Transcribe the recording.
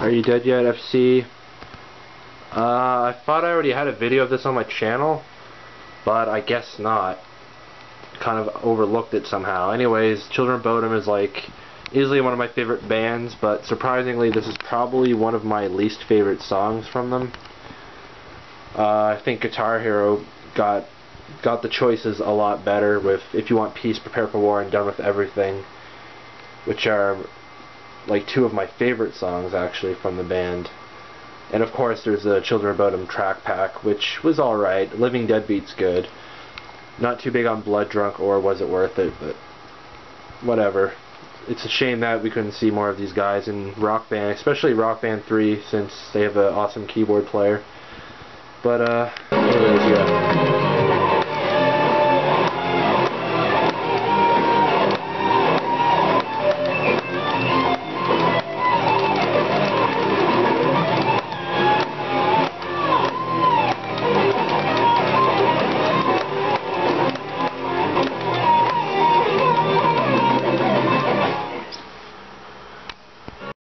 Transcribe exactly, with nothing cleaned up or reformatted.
Are You Dead Yet, F C? Uh, I thought I already had a video of this on my channel, but I guess not. Kind of overlooked it somehow. Anyways, Children of Bodom is like easily one of my favorite bands, but surprisingly this is probably one of my least favorite songs from them. Uh, I think Guitar Hero got got the choices a lot better with If You Want Peace, Prepare for War, and Done With Everything, which are like two of my favorite songs actually from the band. And of course there's the Children of Bodom track pack, which was alright. Living Dead Beat's good. Not too big on Blood Drunk or Was It Worth It, but whatever. It's a shame that we couldn't see more of these guys in Rock Band, especially Rock Band three, since they have an awesome keyboard player. But, uh, anyways, yeah.